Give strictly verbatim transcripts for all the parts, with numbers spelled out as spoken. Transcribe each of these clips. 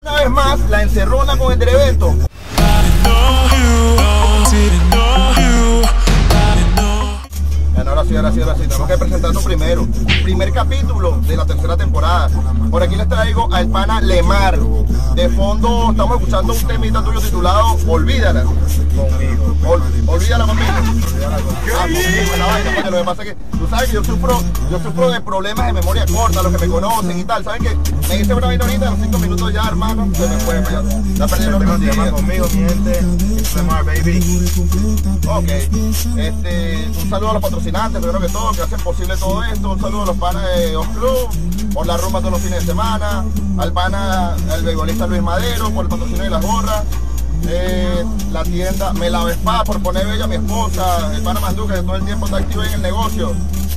Una vez más, la encerrona con el evento. Ahora sí, ahora sí, ahora sí, tenemos que presentarnos primero. Primer capítulo de la tercera temporada. Por aquí les traigo al pana Lemar. De fondo estamos escuchando un temita tuyo titulado Olvídala. Conmigo. Ol, olvídala conmigo. Olvídala conmigo. Ah, conmigo, la vaina, porque lo que pasa es que tú sabes que yo sufro, yo sufro de problemas de memoria corta, los que me conocen y tal. ¿Saben que me dice una vaina ahorita, a los cinco minutos ya, hermano, se me fue, ya, ya perdí los Tema, días. tema conmigo, mi gente. Es Lemar, baby. Ok, este, un saludo a los patrocinantes, primero que todo, que hacen posible todo esto. Un saludo a los panas de Off Club, por la rumba todos los fines de semana. Al pana, al beisbolista Luis Madero, por el patrocinio de las gorras. Eh, la tienda Me La Vespa, por poner bella a mi esposa. El pana Manduca, que todo el tiempo está activo en el negocio.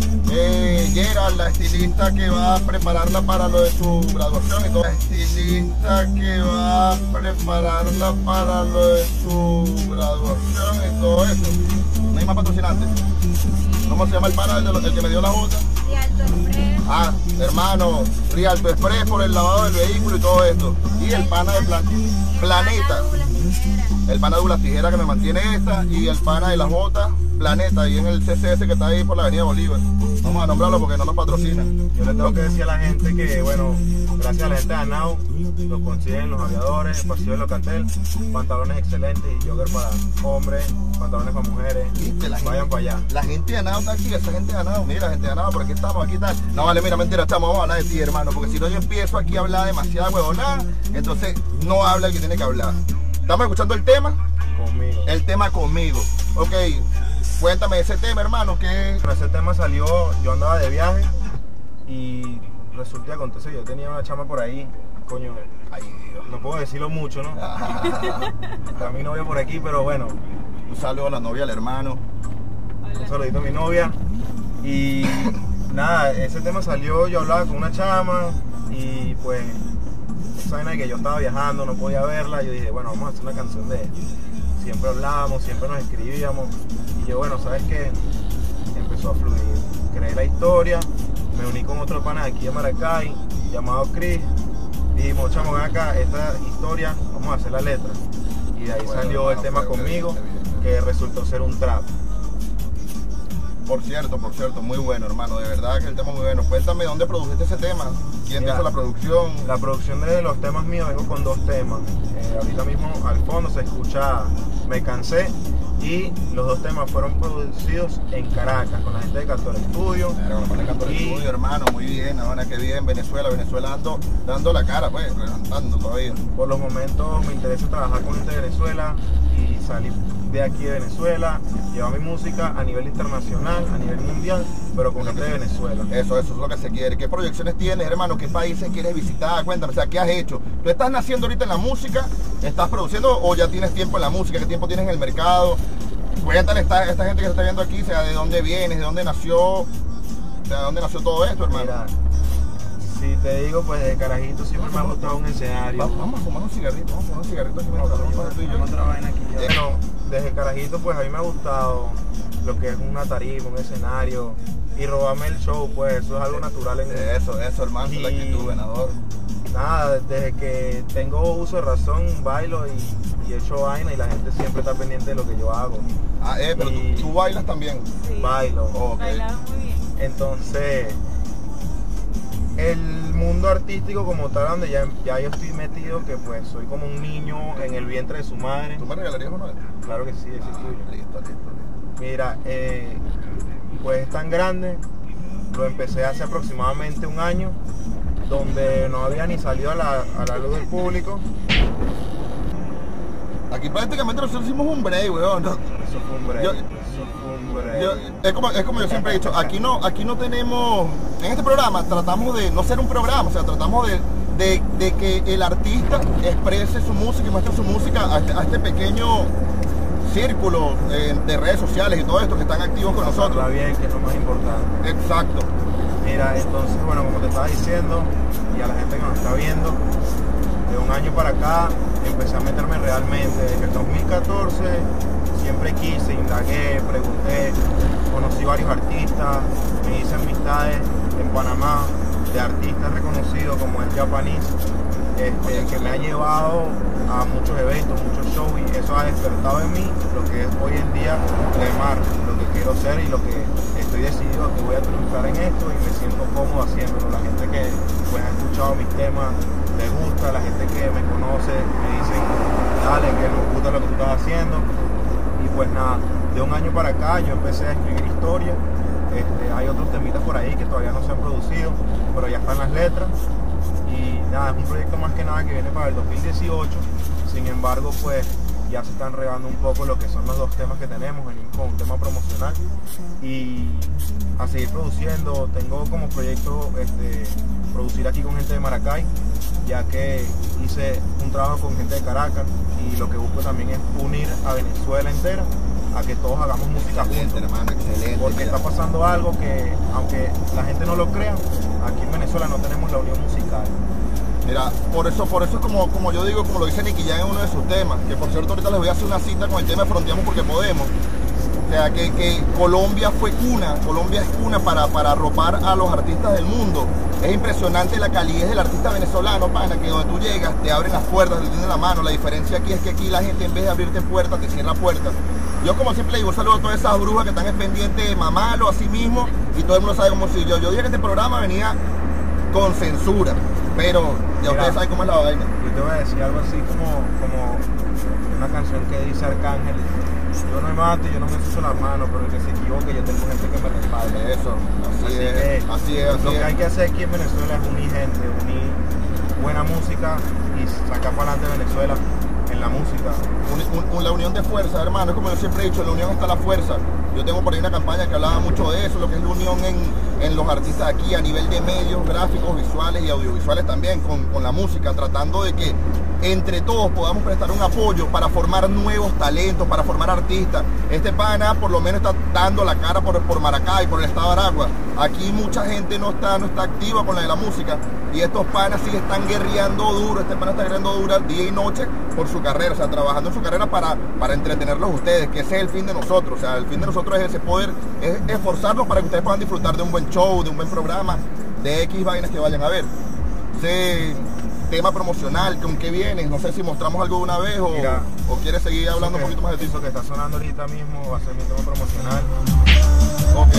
Eh, Gerald, la estilista que va a prepararla para lo de su graduación y todo. La estilista que va a prepararla para lo de su graduación y todo eso. No hay más patrocinantes. ¿Cómo se llama el pana, el, de, el que me dio la junta? Rialto Express. Ah, hermano, Rialto Express por el lavado del vehículo y todo esto. Y el pana de plan, Planeta. El pana de las tijeras que me mantiene esta. Y el pana de las botas, Planeta. Y en el C C S que está ahí por la avenida Bolívar. Vamos a nombrarlo porque no nos patrocinan. Yo le tengo que decir a la gente que, bueno, gracias a la gente de Anao, lo consiguen los aviadores, el pasillo de Locatel, pantalones excelentes y jogger para hombres, pantalones para mujeres. ¿Viste? La Vayan gente, para allá. La gente de Anao está aquí, esa gente de Anao. Mira, gente de Anao, por aquí estamos, aquí tal. No, vale, mira, mentira, estamos, vamos a hablar de ti, hermano. Porque si no yo empiezo aquí a hablar demasiada huevonada, entonces no habla el que tiene que hablar. Estamos escuchando el tema. Conmigo. El tema conmigo. Ok, cuéntame ese tema, hermano, que... Bueno, ese tema salió, yo andaba de viaje y resulta que acontece, yo tenía una chama por ahí, coño, Ay, Dios. no puedo decirlo mucho, ¿no? Está mi novia por aquí, pero bueno, Un saludo a la novia, al hermano. un saludito a mi novia. Y nada, ese tema salió, yo hablaba con una chama y pues esa vaina de que yo estaba viajando, no podía verla, yo dije, bueno, vamos a hacer una canción de esto. Siempre hablábamos, siempre nos escribíamos y yo, bueno, ¿sabes qué? Empezó a fluir, creé la historia, me uní con otro pana de aquí de Maracay, llamado Chris, y dijimos, chamo, ven acá, esta historia, vamos a hacer la letra. Y de ahí Bueno, salió hermano, el tema fue- conmigo, fue bien. que resultó ser un trap. Por cierto, por cierto, muy bueno, hermano. De verdad que el tema es muy bueno. Cuéntame dónde produjiste ese tema. ¿Quién Mira, hizo la producción? La producción de los temas míos vengo con dos temas. Eh, ahorita mismo al fondo se escucha Me Cansé y los dos temas fueron producidos en Caracas con la gente de Cantor Studio. Claro, con el canto del Y- estudio, hermano, muy bien, ahora que bien, Venezuela, Venezuela dando, dando la cara, pues, levantando todavía. Por los momentos me interesa trabajar con gente de Venezuela y salir de aquí de Venezuela, llevar mi música a nivel internacional, a nivel mundial, pero con gente de Venezuela. Eso, eso es lo que se quiere. ¿Qué proyecciones tienes, hermano? ¿Qué países quieres visitar? Cuéntame, o sea, ¿qué has hecho? ¿Tú estás naciendo ahorita en la música? ¿Estás produciendo o ya tienes tiempo en la música? ¿Qué tiempo tienes en el mercado? Cuéntale a esta, esta gente que se está viendo aquí, o sea, de dónde vienes, de dónde nació, o sea, de dónde nació todo esto, hermano. Mira, si te digo, pues de carajito siempre me ha gustado un escenario. Vamos, vamos a fumar un cigarrito, vamos a fumar un cigarrito aquí mientras hablamos tú y yo. Otra vaina aquí. Bueno, desde carajito pues a mí me ha gustado lo que es una tarima, un escenario y robarme el show, pues eso es algo natural en mí. Eso, eso, hermano, es la Y- actitud, ganador. Nada, desde que tengo uso de razón, bailo y, y echo vaina y la gente siempre está pendiente de lo que yo hago. Ah, eh, pero Y- tú, tú bailas también. Sí. Bailo. Ok. Bailaba muy bien. Entonces, el mundo artístico como tal, donde ya, ya yo estoy metido, que pues soy como un niño en el vientre de su madre. ¿Tú me regalarías uno de estos? Claro que sí, ese es Ah, tuyo. listo, listo, listo. Mira, eh, pues es tan grande, lo empecé hace aproximadamente un año, donde no había ni salido a la, a la luz del público. Aquí prácticamente nosotros hicimos un break, weón. ¿no? Eso fue un break, Yo- eso fue un break. Yo- es, como, es como yo siempre he dicho, aquí no, aquí no tenemos, en este programa tratamos de no ser un programa, o sea, tratamos de, de, de que el artista exprese su música y muestre su música a este, a este pequeño círculo eh, de redes sociales y todo esto que están activos con nosotros. Está bien, que es lo más importante. Exacto. Mira, entonces, bueno, como te estaba diciendo, y a la gente que nos está viendo, de un año para acá empecé a meterme realmente. Desde el dos mil catorce siempre quise, indagué, pregunté, conocí varios artistas, me hice amistades en Panamá de artistas reconocidos como el Japanese, este, que me ha llevado a muchos eventos, muchos shows, y eso ha despertado en mí lo que es hoy en día Lemar, lo que quiero ser y lo que estoy decidido que voy a triunfar en esto, y me siento cómodo haciéndolo. La gente que pues ha escuchado mis temas le gusta, la gente que me conoce me dicen, dale, que nos gusta lo que tú estás haciendo. Y pues nada, de un año para acá yo empecé a escribir historia. Este, hay otros temitas por ahí que todavía no se han producido, pero ya están las letras. Y nada, es un proyecto más que nada que viene para el dos mil dieciocho. Sin embargo, pues ya se están regando un poco lo que son los dos temas que tenemos, venimos con un tema promocional y a seguir produciendo. Tengo como proyecto este, producir aquí con gente de Maracay, ya que hice un trabajo con gente de Caracas, y lo que busco también es unir a Venezuela entera, a que todos hagamos música Excelente, juntos, hermano, excelente. porque mira. está pasando algo que, aunque la gente no lo crea, aquí en Venezuela no tenemos la unión musical. Mira, por eso, por eso es como, como yo digo, como lo dice Nicky Jam en uno de sus temas, que por cierto ahorita les voy a hacer una cita con el tema de Fronteamos porque podemos. O sea, que, que Colombia fue cuna, Colombia es cuna para, para arropar a los artistas del mundo. Es impresionante la calidez del artista venezolano, pana, que donde tú llegas te abren las puertas, te tienden la mano. La diferencia aquí es que aquí la gente en vez de abrirte puertas, te cierra puertas. Yo como siempre digo, un saludo a todas esas brujas que están pendientes de mamarlo a sí mismo, y todo el mundo sabe cómo soy yo. Yo dije que este programa venía con censura, pero ya Mira, ustedes saben cómo es la vaina. Yo te voy a decir algo así como, como una canción que dice Arcángel: yo no me mato, yo no me sucio las manos, pero el que se equivoque, yo tengo gente que me respalde. Eso, así, Así es, que, así es, así lo que es. hay que hacer aquí en Venezuela es unir gente, unir buena música y sacar para adelante Venezuela en la música. Un- un- un- la unión de fuerza, hermano, es como yo siempre he dicho, en la unión está la fuerza. Yo tengo por ahí una campaña que hablaba mucho de eso, lo que es la unión en, en los artistas aquí a nivel de medios, gráficos, visuales y audiovisuales también, con, con la música, tratando de que entre todos podamos prestar un apoyo para formar nuevos talentos, para formar artistas. Este pana por lo menos está dando la cara por, por Maracay, por el estado de Aragua. Aquí mucha gente no está, no está activa con la de la música, y estos panas sí están guerreando duro. Este pana está guerreando duro día y noche por su carrera, o sea, trabajando en su carrera para, para entretenerlos a ustedes, que ese es el fin de nosotros. O sea, el fin de nosotros es ese poder, es esforzarnos para que ustedes puedan disfrutar de un buen show, de un buen programa, de X vainas que vayan a ver. Ese tema promocional, ¿con qué vienes? No sé si mostramos algo de una vez o, Mira, o quieres seguir hablando Eso un que- poquito más de ti. Eso que está sonando ahorita mismo va a ser mi tema promocional. Ok.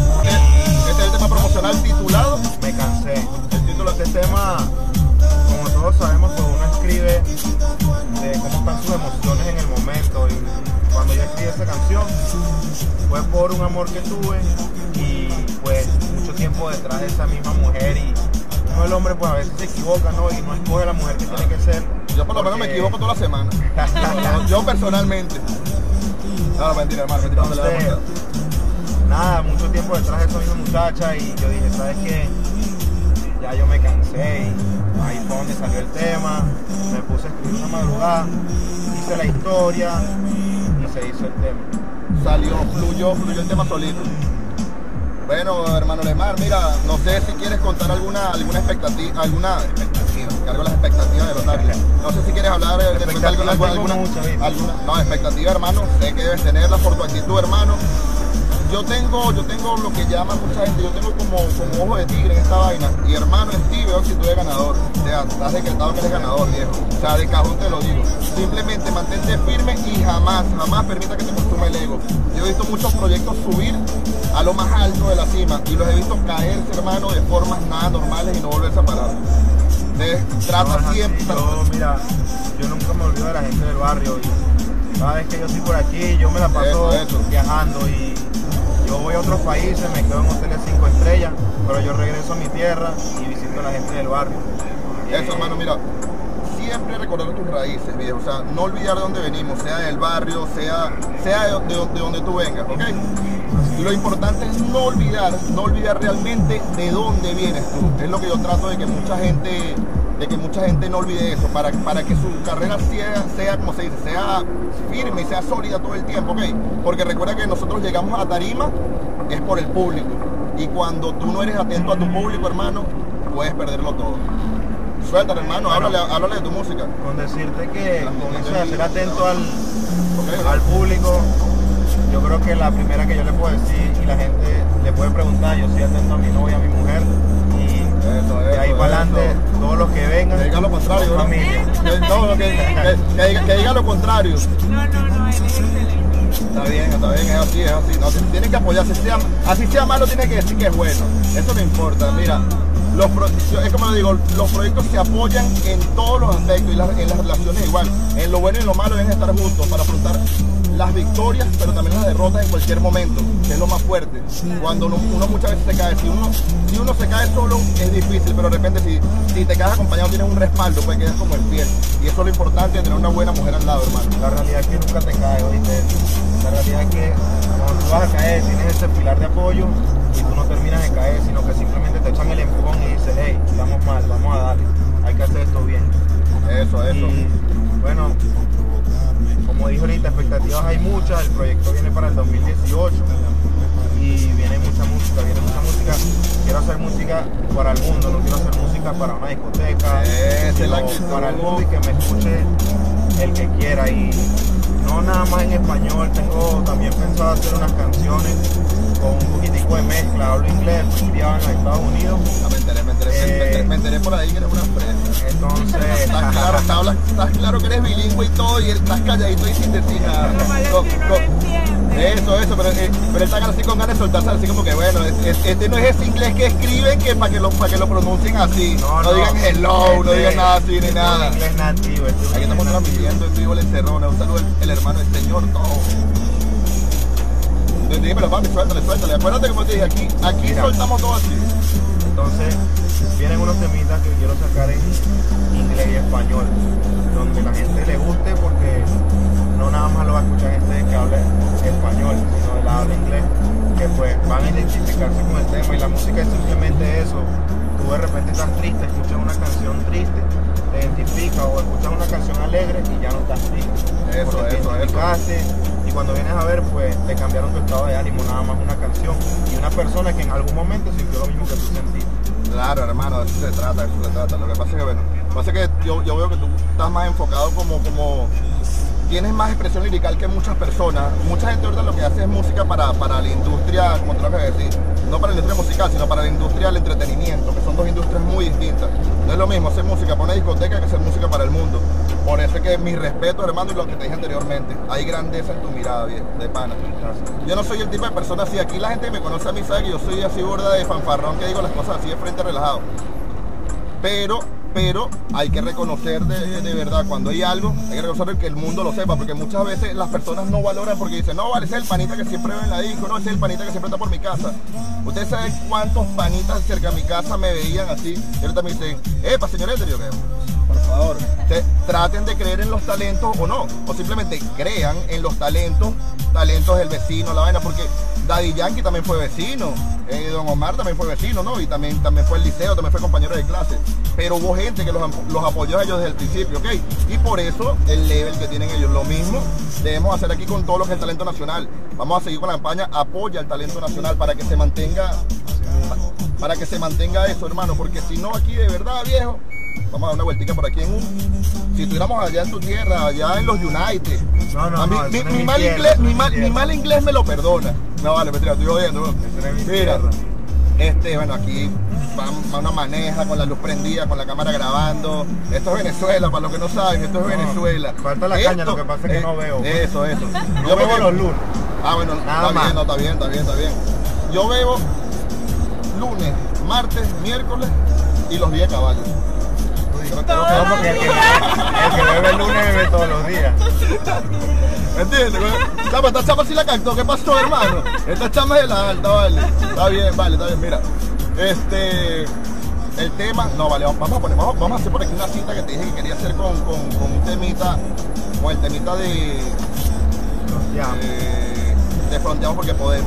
Este es el tema promocional titulado. Me cansé. El título de este tema, como todos sabemos, pues uno escribe de cómo están sus emociones en el momento, y cuando yo escribí esta canción fue por un amor que tuve y pues mucho tiempo detrás de esa misma mujer, y uno, el hombre, pues a veces se equivoca, ¿no? Y no escoge la mujer que tiene que ser. Yo por lo menos me porque- equivoco toda la semana. Yo, yo personalmente. No, no, mentira, hermano, mentira, no le damos Entonces, nada, mucho tiempo detrás de esa misma muchacha, y yo dije, ¿sabes qué? Ya yo me cansé, y ahí fue donde salió el tema. Me puse a escribir una madrugada, hice la historia y se hizo el tema. Salió, fluyó, fluyó el tema solito. Bueno, hermano Lemar, mira, no sé si quieres contar alguna, alguna expectativa, alguna expectativa, cargo las expectativas de los labios. No sé si quieres hablar de de Expectativas alguna, tengo alguna, muchas, ¿viste? alguna- no, expectativa, hermano, sé que debes tenerla por tu actitud, hermano. Yo tengo, yo tengo lo que llama mucha gente, yo tengo como, como ojo de tigre en esta vaina. Y hermano, en ti veo si tú eres ganador. O sea, estás decretado que eres ganador, viejo. O sea, de cajón te lo digo. Simplemente mantente firme y jamás, jamás permita que te consume el ego. Yo he visto muchos proyectos subir a lo más alto de la cima y los he visto caerse, hermano, de formas nada normales y no volverse a parar. Entonces, trata No, es así. siempre. Yo, mira, yo nunca me olvido de la gente del barrio, y cada vez que yo estoy por aquí, yo me la paso Eso, eso. viajando, y yo voy a otros países, me quedo en hoteles cinco estrellas, pero yo regreso a mi tierra y visito a la gente del barrio. Eso, hermano, mira, siempre recordar tus raíces, viejo. O sea, no olvidar de dónde venimos, sea del barrio, sea, sea de, de- de donde tú vengas, ¿ok? Lo importante es no olvidar, no olvidar realmente de dónde vienes tú. Es lo que yo trato de que mucha gente, de que mucha gente no olvide eso, para, para que su carrera sea, sea, como se dice, sea firme y sea sólida todo el tiempo, ¿ok? Porque recuerda que nosotros llegamos a tarima es por el público. Y cuando tú no eres atento a tu público, hermano, puedes perderlo todo. Suéltalo, hermano, Bueno. háblale, háblale de tu música. Con decirte que con eso de ser atento al, ¿Ok? al público, yo creo que la primera que yo le puedo decir, y la gente le puede preguntar, yo soy atento a mi novia, a mi mujer, y Eso, De ahí eso, para adelante, eso. todos los que vengan, Que diga lo contrario, son ¿no? familia. Que, no, que, que, que diga, que diga lo contrario. No, no, no, él es excelente. Está bien, está bien, es así, es así. No, tienen que apoyarse. Así sea, así sea malo, tiene que decir que es bueno. Eso no importa. Mira, los pro- yo- es como le digo, los proyectos se apoyan en todos los aspectos y las- en las relaciones igual. En lo bueno y en lo malo deben estar juntos para afrontar las victorias, pero también las derrotas en cualquier momento, que es lo más fuerte. Cuando uno, uno muchas veces se cae, si uno, si uno se cae solo es difícil, pero de repente si, si te quedas acompañado tienes un respaldo, pues quedas como en pie. Y eso es lo importante de tener una buena mujer al lado, hermano. La realidad es que nunca te caes, ¿oíste? La realidad es que cuando tú vas a caer tienes ese pilar de apoyo y tú no terminas de caer, sino que simplemente te echan el empujón y dices, hey, estamos mal, vamos a darle, hay que hacer esto bien. Eso, eso. Y bueno, como dije ahorita, expectativas hay muchas, el proyecto viene para el dos mil dieciocho y viene mucha música, viene mucha música. Quiero hacer música para el mundo, no quiero hacer música para una discoteca, Esa es la sino actitud. para el mundo y que me escuche el que quiera. Y no nada más en español, tengo también pensado hacer unas canciones con un poquitico de mezcla, hablo inglés, fui criado en los Estados Unidos, Ah, me enteré, me enteré, me Eh, enteré, me enteré por ahí que eres una fresa. entonces Estás claro, estás, habla- estás claro que eres bilingüe y todo, y estás calladito y sin decir nada. Lo malo Co- es que no co- lo entiende. Eso, eso, pero, eh, pero están así con ganas de soltarse así como que bueno, es- es- este no es ese inglés que escriben que para que lo, para que lo pronuncien así. No, digan hello, no este, digan nada así ni nada. Inglés nativo, este es un Aquí estamos inglés nativo. transmitiendo en vivo el encerrona. Un saludo al el hermano del señor todo. Dime, pero papi, suéltale, suéltale. Acuérdate como te dije, aquí, aquí Mira. soltamos todo así. Entonces, vienen unos temitas que quiero sacar en inglés y español, donde la gente le guste, porque no nada más lo va a escuchar gente que hable español, sino el habla inglés, que pues van a identificarse con el tema. Y la música es simplemente eso. Tú de repente estás triste, escuchas una canción triste, te identificas, o escuchas una canción alegre y ya no estás triste. Eso, porque te eso, eso. identificaste, y cuando vienes a ver, pues te cambiaron tu estado de ánimo, nada más una canción y una persona que en algún momento sintió lo mismo que tú sentiste. Claro, hermano, de eso se trata, de eso se trata. Lo que pasa es que, bueno, lo que pasa es que yo, yo veo que tú estás más enfocado como, como, tienes más expresión lirical que muchas personas. Mucha gente ahorita lo que hace es música para, para la industria, como te lo acabas de decir, no para la industria musical, sino para la industria del entretenimiento, que son dos industrias muy distintas. No es lo mismo hacer música para una discoteca que hacer música para el mundo. Por eso es que mi respeto, hermano, y lo que te dije anteriormente, hay grandeza en tu mirada, viejo, de pana. Gracias. Yo no soy el tipo de persona así. Aquí la gente que me conoce a mí sabe que yo soy así gorda de fanfarrón, que digo las cosas así de frente relajado. Pero, pero hay que reconocer de, de verdad, cuando hay algo, hay que reconocer que el mundo lo sepa, porque muchas veces las personas no valoran porque dicen, no, vale, ese es el panita que siempre veo en la disco, no, ese es el panita que siempre está por mi casa. Ustedes saben cuántos panitas cerca de mi casa me veían así, y ahorita me dicen, epa, señor Eder, yo creo. Por favor, te- traten de creer en los talentos o no, o simplemente crean en los talentos, talentos del vecino, la vaina, porque Daddy Yankee también fue vecino, eh, Don Omar también fue vecino, ¿no? Y también, también fue el liceo, también fue compañero de clase, pero hubo gente que los, los apoyó a ellos desde el principio, ¿ok? Y por eso el level que tienen ellos, lo mismo debemos hacer aquí con todo lo que es el talento nacional. Vamos a seguir con la campaña Apoya el Talento Nacional para que se mantenga, para que se mantenga eso, hermano, porque si no aquí de verdad, viejo, vamos a dar una vueltica por aquí en un... Si estuviéramos allá en tu tierra, allá en los United. No, no, A mí- no, mi, eso no es mi mi mal tierra, inglés, eso no mi es mal, mi mi tierra. mal inglés me lo perdona. No, vale, mentira, estoy jodiendo. ¿no? Eso no es mi Mira, tierra. este, bueno, aquí va, va una maneja con la luz prendida, con la cámara grabando. Esto es Venezuela, para los que no saben, esto es No, Venezuela. falta la caña, lo que pasa es que no veo. Eso, eso. No Yo bebo porque- los lunes. Ah, bueno, Nada está más. bien, no, está bien, está bien, está bien. Yo bebo lunes, martes, miércoles y los días de caballo. Creo que- Todo. creo que- No, porque el que, el que bebe el lunes bebe todos los días. ¿Entiendes? Chama, esta chama sí la cantó. ¿Qué pasó, hermano? Esta chama es de la alta, vale. Está bien, vale, está bien. Mira, este... El tema... No, vale, vamos a poner... Vamos, vamos a hacer por aquí una cita que te dije que quería hacer con, con, con un temita... Con el temita de... Ya. Eh, de Fronteamos porque podemos.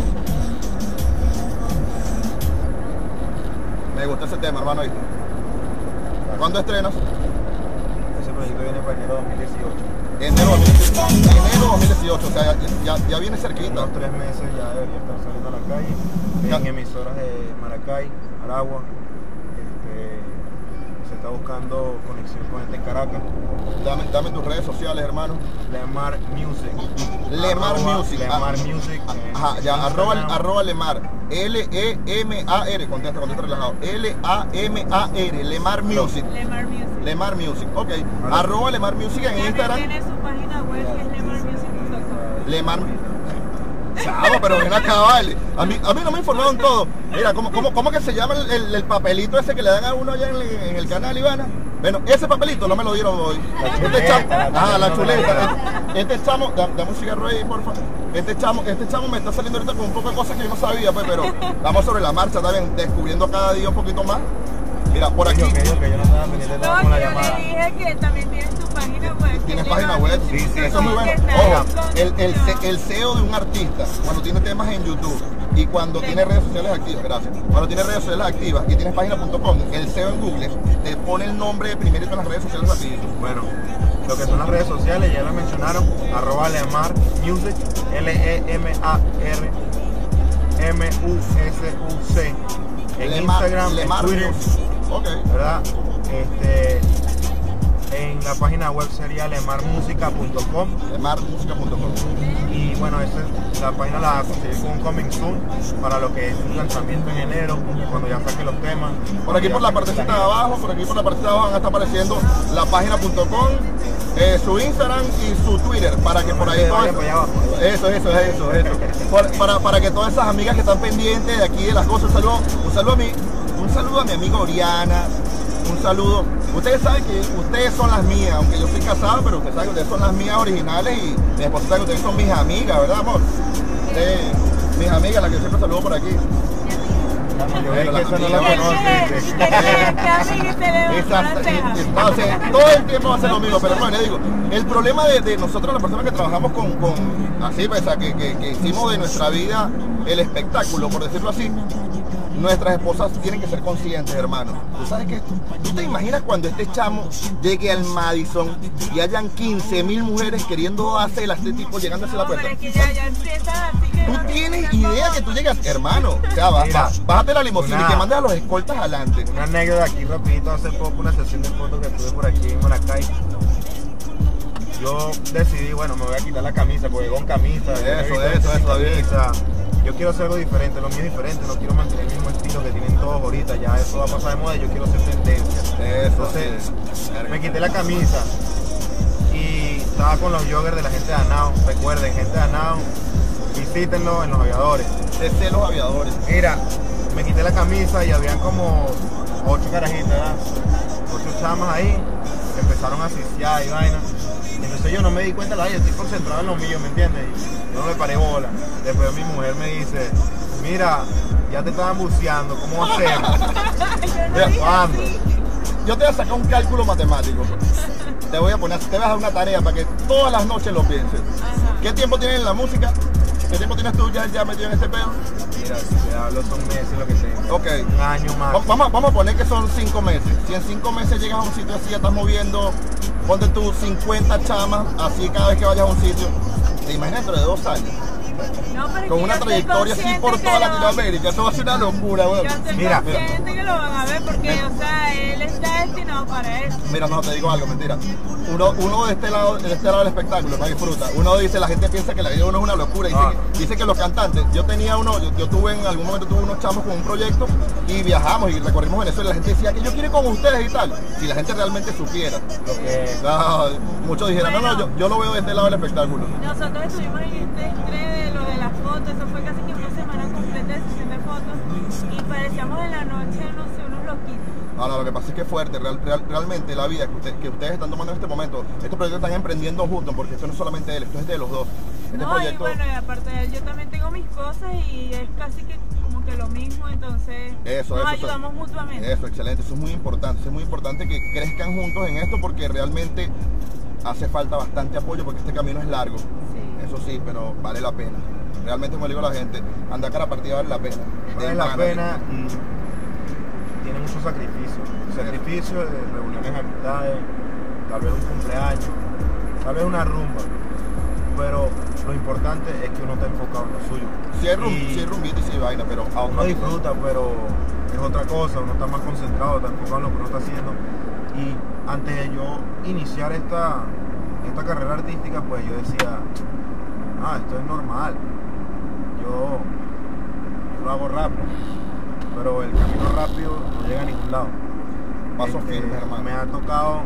Me gusta ese tema, hermano. ¿Viste? ¿Cuándo estrenas? Ese proyecto viene para enero dos mil dieciocho. Enero dos mil dieciocho. Enero dos mil dieciocho, o sea, ya, ya, ya viene cerquita. Unos tres meses ya debería estar saliendo a la calle. Ya. En emisoras de Maracay, Aragua, este, se está buscando conexión con gente en Caracas. Dame, dame tus redes sociales, hermano. Lemar Music. Lemar Arroba Music. Lemar Ah, Music. en Ajá, ya, arroba, Instagram. arroba Lemar. L E M A R, contesta, contesta relajado. L A M A R, Lemar Music. Lemar Music. Lemar Music, ok. Vale. Arroba Lemar Music en También Instagram. tiene su página web que es lemar music punto com. Lemar. Chavo, pero ven acá, vale. A mí, a mí no me informaron todo. Mira, ¿cómo, cómo, cómo que se llama el, el- el papelito ese que le dan a uno allá en, el- en el canal, Ivana? Bueno, ese papelito no me lo dieron hoy. La Este chuleta, chamo, la ah, la chuleta. chuleta. Este chamo, da- dame un cigarro ahí, por favor. Este chamo, este chamo me está saliendo ahorita con un poco de cosas que yo no sabía, pues, pero vamos sobre la marcha, también descubriendo cada día un poquito más. Mira, por aquí. Yo, que yo, que yo no estaba pendiente, estaba No, con la que yo llamada. le dije que también tienes tu página web. que Tienes es página lemar web, music sí, sí, punto eso es muy com, bueno. que está en Ojo, el, el, construcción. C- el S E O de un artista, cuando tiene temas en YouTube y cuando tiene redes sociales activas, gracias, cuando tiene redes sociales activas y tienes página punto com, el S E O en Google te pone el nombre primero en las redes sociales rapidito. Bueno, lo que son las redes sociales ya lo mencionaron, arroba Lemar Music, L E M A R M U S U C, en Lemar- Instagram, Lemar en Twitter, Music. Ok. ¿verdad? Este, en la página web sería lemar música punto com lemar música punto com. y bueno, esa, la página la conseguí con un coming soon para lo que es un lanzamiento en enero, cuando ya saque los temas. Por aquí por la partecita de abajo, por aquí por la partecita de abajo van a estar apareciendo la página punto com, eh, su Instagram y su Twitter, para que por ahí Vaya todo para eso, allá abajo. eso, eso, eso, eso. Por- para, para que todas esas amigas que están pendientes de aquí de las cosas, un saludo, un saludo a mi, un saludo a mi amiga Oriana, un saludo. Ustedes saben que ustedes son las mías, aunque yo soy casado, pero ustedes saben que ustedes son las mías originales y mi esposa sabe que ustedes son mis amigas, ¿verdad, amor? Ustedes, mis amigas, las que yo siempre saludo por aquí. Yo vi que eso no lo Amiga. conoces. Exacto, no, o sea, todo el tiempo va a ser lo mismo, pero bueno, le digo, el problema de, de nosotros, las personas que trabajamos con, con así, pues, o sea, que, que, que hicimos de nuestra vida el espectáculo, por decirlo así, nuestras esposas tienen que ser conscientes, hermano. ¿Tú sabes qué? ¿Tú te imaginas cuando este chamo llegue al Madison y hayan quince mil mujeres queriendo hacer a este tipo llegando hacia la No, pero puerta? es que ya, ya empiezan así que ¿Tú no tienes necesitan idea como- que tú llegas, hermano? O sea, va- Mira, va- bájate la limusina y una- que mandes a los escoltas adelante. Una anécdota aquí rapidito, hace poco una sesión de fotos que tuve por aquí en Maracay. Yo decidí, bueno, me voy a quitar la camisa, porque con camisa, Eso, yo he visto eso, gente sin eso, bien. camisa. Yo quiero hacer algo diferente, lo mío es diferente, no quiero mantener el mismo estilo que tienen todos ahorita, ya eso va a pasar de moda y yo quiero hacer tendencia. Eso, Entonces, sí. me quité la camisa y estaba con los joggers de la gente de Anao. Recuerden, gente de Anao, visítenlo en los aviadores. De ser los aviadores. Mira, me quité la camisa y habían como ocho carajitas, ¿verdad? Ocho chamas ahí, empezaron a asfixiar y vaina. Entonces yo no me di cuenta, la yo estoy concentrado en lo mío, ¿me entiendes? Y yo no le paré bola. Después mi mujer me dice, mira, ya te estaban buceando, ¿cómo hacemos? Yo no dije ¿Cuándo? así. Yo te voy a sacar un cálculo matemático. Te voy a poner, te vas a dar una tarea para que todas las noches lo pienses. Ajá. ¿Qué tiempo tienes en la música? ¿Qué tiempo tienes tú ya, ya metido en este pedo? Mira, si te hablo son meses lo que tengo. Ok. Un año más. Va- Vamos, a- vamos a poner que son cinco meses. Si en cinco meses llegas a un sitio así, ya estás moviendo, ponte tú cincuenta chamas, así cada vez que vayas a un sitio. ¿Te imaginas dentro de dos años? No, pero es Con que una yo estoy trayectoria así consciente por que toda lo- Latinoamérica. Eso va a ser una locura, weón. Yo estoy Mira. consciente que lo van a ver porque, o sea, él está destinado para eso. Mira, no, te digo algo, mentira. Uno, uno de este lado, de este lado del espectáculo no disfruta. Uno dice, la gente piensa que la vida de uno es una locura. Dice, Ah. que, dice que los cantantes, yo tenía uno, yo, yo tuve en algún momento tuve unos chamos con un proyecto y viajamos y recorrimos Venezuela. La gente decía que yo quiero ir con ustedes y tal. Si la gente realmente supiera. Lo que No, muchos dijeron, no, no, Bueno. yo, yo lo veo de este lado del espectáculo. Nosotros estuvimos en este estrés de lo de las fotos, eso fue casi que una semana completa de sesión de fotos y parecíamos en la noche, no sé, unos loquitos. No, no, lo que pasa es que es fuerte, real- real- realmente la vida que, usted- que ustedes están tomando en este momento, estos proyectos están emprendiendo juntos, porque esto no es solamente de él, esto es de los dos. Este No, y proyecto, bueno, y aparte de él, yo también tengo mis cosas y es casi que como que lo mismo, entonces Eso, nos eso, ayudamos eso. mutuamente. Eso, excelente, eso es muy importante, eso es muy importante que crezcan juntos en esto porque realmente hace falta bastante apoyo porque este camino es largo, Sí. eso sí, pero vale la pena. Realmente como le digo a la gente, andar cara partida vale la pena. vale De la pana. pena y tiene mucho sacrificio. Sacrificio de reuniones de amistades, tal vez un cumpleaños, tal vez una rumba. Pero lo importante es que uno está enfocado en lo suyo. Sí hay, rum, Y sí hay rumbita y sí hay vaina, pero aún uno disfruta, pero es otra cosa, uno está más concentrado, está enfocado en lo que uno está haciendo. Y antes de yo iniciar esta, esta carrera artística, pues yo decía, ah, esto es normal, yo, yo lo hago rápido, pero el camino rápido no llega a ningún lado. Paso Este, firme, hermano. Me ha tocado,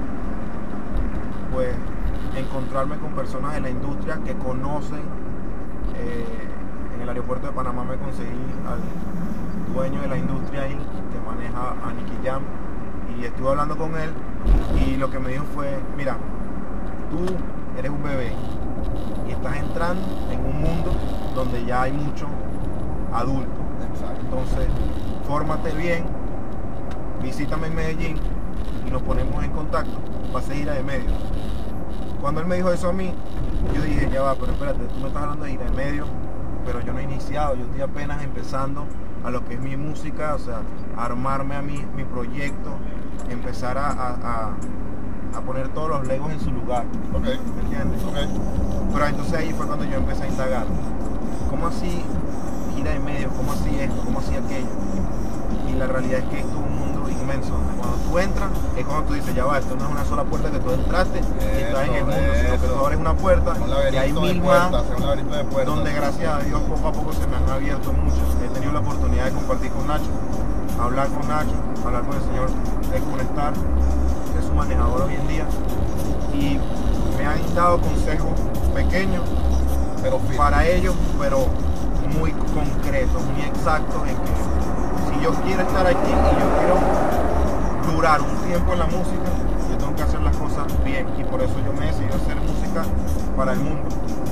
pues, encontrarme con personas de la industria que conocen. eh, en el aeropuerto de Panamá me conseguí al dueño de la industria ahí, que maneja a Nicky Jam, y estuve hablando con él, y lo que me dijo fue, mira, tú eres un bebé y estás entrando en un mundo donde ya hay mucho adulto. Exacto. Entonces, fórmate bien, visítame en Medellín y nos ponemos en contacto para hacer gira de medio. Cuando él me dijo eso a mí, yo dije, ya va, pero espérate, tú me estás hablando de gira de medio, pero yo no he iniciado, yo estoy apenas empezando a lo que es mi música, o sea, a armarme a mí, mi proyecto, empezar a, a, a, a poner todos los legos en su lugar. Ok. ¿Me entiendes? Ok. Pero entonces ahí fue cuando yo empecé a indagar. ¿Cómo así gira de medios? ¿Cómo así esto? ¿Cómo así aquello? Y la realidad es que esto es un mundo inmenso. Cuando tú entras, es cuando tú dices, ya va, esto no es una sola puerta que tú entraste y estás en el mundo, sino que tú abres una puerta Un y hay laberinto de mil puertas, más, es un laberinto de puertas. donde gracias a Dios poco a poco se me han abierto muchos. He tenido la oportunidad de compartir con Nacho, hablar con Nacho, hablar con el señor Exponestar, que es su manejador hoy en día, y me han dado consejos pequeños pero firme. para ellos, pero muy concretos, muy exactos, en que si yo quiero estar aquí y yo quiero durar un tiempo en la música, yo tengo que hacer las cosas bien, y por eso yo me decidí a hacer música para el mundo,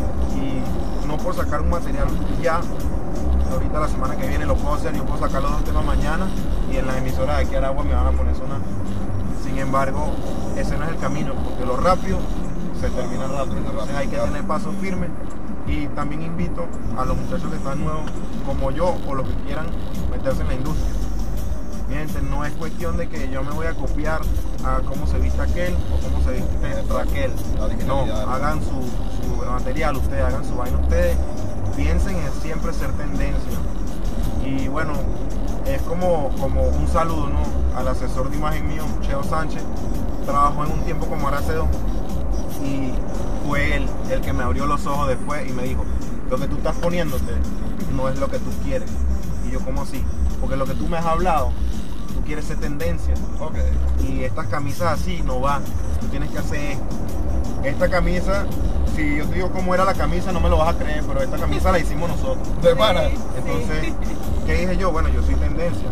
y no por sacar un material ya, ahorita la semana que viene lo puedo hacer, yo puedo sacar los dos temas mañana y en las emisoras de aquí a Aragua me van a poner sonar. Sin embargo, ese no es el camino, porque lo rápido se termina rápido, entonces hay que tener paso firme. Y también invito a los muchachos que están nuevos, como yo, o los que quieran meterse en la industria. Mi gente, no es cuestión de que yo me voy a copiar a cómo se viste aquel o cómo se viste Raquel. No, hagan su, su material ustedes, hagan su vaina ustedes. Piensen en siempre ser tendencia. Y bueno, es como, como un saludo, ¿no?, al asesor de imagen mío, Cheo Sánchez. Trabajó en un tiempo como Aracedo y fue él el que me abrió los ojos después y me dijo, lo que tú estás poniéndote no es lo que tú quieres. Y yo, ¿cómo así? Porque lo que tú me has hablado, tú quieres ser tendencia. Okay. Y estas camisas así no va, tú tienes que hacer esto. Esta camisa, si yo te digo cómo era la camisa, no me lo vas a creer, pero esta camisa la hicimos nosotros. De pana. Entonces, ¿qué dije yo? Bueno, yo soy tendencia.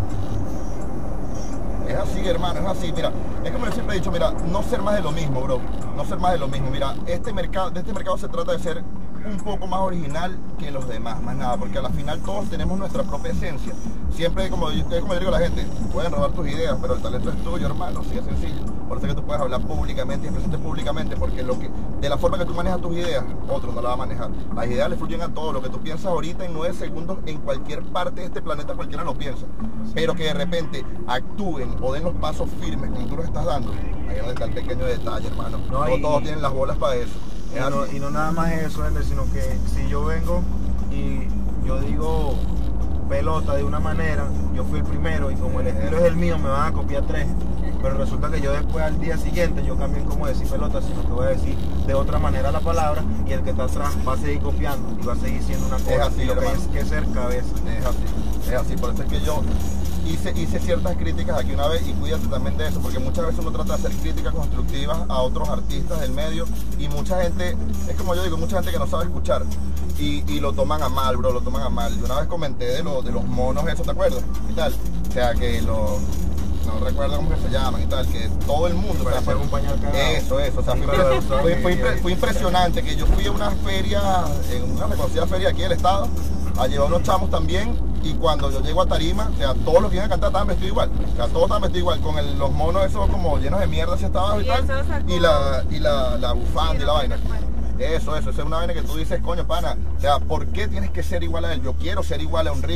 Es así, hermano, es así. Mira, es como yo siempre he dicho, mira, no ser más de lo mismo, bro. No ser más de lo mismo. Mira, este mercado, de este mercado se trata de ser un poco más original que los demás, más nada, porque a la final todos tenemos nuestra propia esencia. Siempre, como yo, como yo digo a la gente, pueden robar tus ideas, pero el talento es tuyo, hermano, así es sencillo. Por eso es que tú puedes hablar públicamente y expresarte públicamente, porque lo que, de la forma que tú manejas tus ideas, otro no la va a manejar. Las ideas le fluyen a todo. Lo que tú piensas ahorita en nueve segundos, en cualquier parte de este planeta, cualquiera lo piensa. Pero que de repente actúen o den los pasos firmes como tú los estás dando, ahí es donde está el pequeño detalle, hermano. No, No y- todos tienen las bolas para eso. Y Es no, así. y no nada más eso, Ender, sino que si yo vengo y yo digo pelota de una manera, yo fui el primero y como el estilo es el mío, me van a copiar tres. Pero resulta que yo después al día siguiente yo cambié como decir pelota, sino que voy a decir de otra manera la palabra y el que está atrás va a seguir copiando y va a seguir siendo una cosa. así, y lo que hermano. es que ser cabeza. Es así, es así, por eso es que yo hice, hice ciertas críticas aquí una vez y cuídate también de eso, porque muchas veces uno trata de hacer críticas constructivas a otros artistas del medio y mucha gente, es como yo digo, mucha gente que no sabe escuchar y, y lo toman a mal, bro, lo toman a mal. Yo una vez comenté de, lo, de los monos, eso, ¿te acuerdas? Y tal, o sea, que los... no recuerdo cómo que se llaman y tal, que todo el mundo, o sea, Parecía un pañal cagado. eso, eso, o sea, fue, Pero, impre- fue- fue impre- fue impresionante que yo fui a una feria, en una reconocida feria aquí del estado, a llevar unos chamos también, y cuando yo llego a tarima, o sea, todos los que iban a cantar estaban vestidos igual, o sea, todos estaban vestidos igual, con el- los monos esos como llenos de mierda hacia abajo y Y tal, eso sacó- y la, y la, la bufanda y la vaina. Eso, eso, esa es una vaina que tú dices, coño, pana, o sea, ¿por qué tienes que ser igual a él? Yo quiero ser igual a un rico,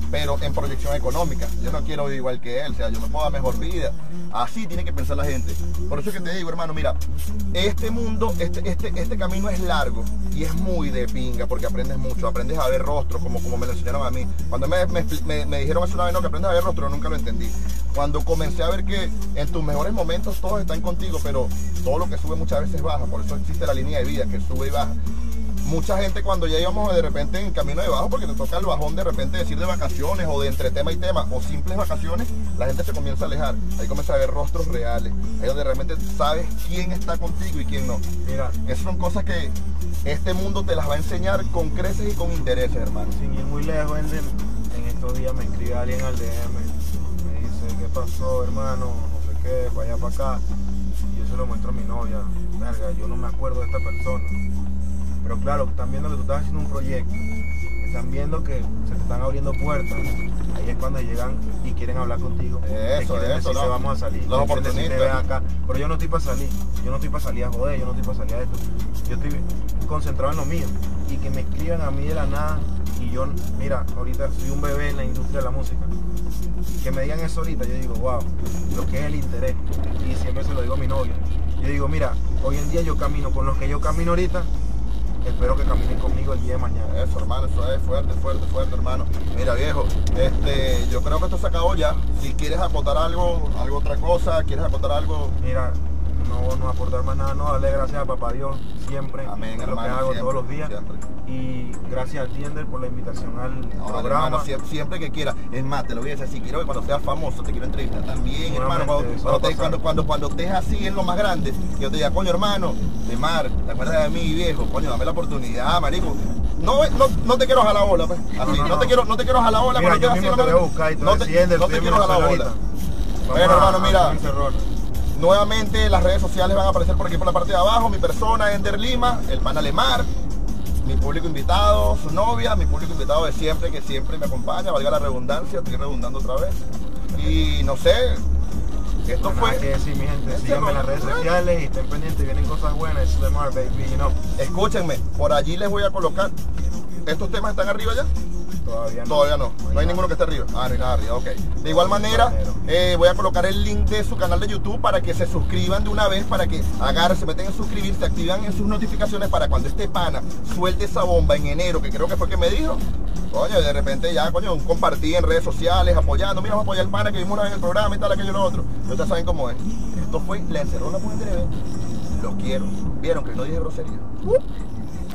pero en proyección económica. Yo no quiero vivir igual que él, o sea, yo me puedo dar mejor vida. Así tiene que pensar la gente. Por eso es que te digo, hermano, mira, este mundo, este, este, este camino es largo y es muy de pinga porque aprendes mucho, aprendes a ver rostros, como, como me lo enseñaron a mí. Cuando me, me, me, me dijeron hace una vez, no, que aprendes a ver rostros, nunca lo entendí. Cuando comencé a ver que en tus mejores momentos todos están contigo, pero todo lo que sube muchas veces baja, por eso existe la línea de vida que sube y baja. Mucha gente cuando ya íbamos de repente en camino de bajo, porque te toca el bajón de repente decir de vacaciones o de entre tema y tema o simples vacaciones, la gente se comienza a alejar. Ahí comienza a ver rostros reales, ahí donde realmente sabes quién está contigo y quién no. Mira, esas son cosas que este mundo te las va a enseñar con creces y con intereses, hermano. sin ir muy lejos, Ender, en estos días me escribe alguien al D M, me dice, ¿qué pasó, hermano? No sé qué, para allá, para acá. Y yo se lo muestro a mi novia. Verga, yo no me acuerdo de esta persona. Pero claro, están viendo que tú estás haciendo un proyecto, están viendo que se te están abriendo puertas. Ahí es cuando llegan y quieren hablar contigo. Eso, te quieren eso, decir no. si vamos a salir. Los te quieren decir, oportunistas. "Ven acá". Pero yo no estoy para salir, yo no estoy para salir a joder, yo no estoy para salir a esto. Yo estoy concentrado en lo mío. Y que me escriban a mí de la nada. Y yo, mira, ahorita soy un bebé en la industria de la música. Que me digan eso ahorita, yo digo, wow, lo que es el interés. Y siempre se lo digo a mi novio. Yo digo, mira, hoy en día yo camino con los que yo camino ahorita. Espero que caminen conmigo el día de mañana. Eso, hermano, eso es fuerte, fuerte, fuerte, hermano. Mira, viejo, este, yo creo que esto se acabó ya. Si quieres acotar algo, algo otra cosa, quieres acotar algo. Mira, no, no aportar más nada, no, darle gracias a papá Dios siempre. Amén, es lo hermano, que hago siempre, todos los días. siempre. Y gracias a ti, Ender, por la invitación al No, vale, programa. hermano, siempre, siempre que quieras. Es más, te lo voy a decir así, quiero que cuando seas famoso te quiero entrevistar también, hermano. Nuevamente, Cuando, eso cuando, va a te- pasar. cuando, cuando, cuando estés así en lo más grande, que yo te diga, coño, hermano, de Mar, ¿te acuerdas de mí, viejo? Coño, dame la oportunidad, marico. No, no, no te quiero jalar bola, pues. Así, No, no, no, no. te quiero, no te quiero jalar bola. Mira, cuando yo estés mismo así, te no voy a buscar y te no voy a te, decir, Ender, no te estoy en quiero jalar Venezuela bola. ahorita. Bueno, Vamos a- hermano, mira. a Encerrona. Nuevamente las redes sociales van a aparecer por aquí por la parte de abajo. Mi persona, Ender Lima, el pana Lemar, mi público invitado, su novia, mi público invitado de siempre, que siempre me acompaña, valga la redundancia, estoy redundando otra vez. Y no sé, esto Nada fue... que decir, mi gente, Este síganme en las redes rollo. sociales y estén pendientes, vienen cosas buenas, es Lemar, baby, you know. Escúchenme, por allí les voy a colocar... ¿Estos temas están arriba ya? Todavía no. Todavía no, no hay nada. ninguno que esté arriba. Ah, no hay nada arriba, ok. De igual manera, eh, voy a colocar el link de su canal de YouTube para que se suscriban de una vez, para que agarren, se meten en suscribir, se activan en sus notificaciones para cuando este pana suelte esa bomba en enero, que creo que fue que me dijo. Coño, de repente ya, coño, compartí en redes sociales, apoyando, mira, vamos a apoyar al pana que vimos una vez en el programa y tal, aquello y lo otro. Y ustedes saben cómo es. Esto fue La Encerrona por Entrevista. Los quiero. ¿Vieron que no dije grosería?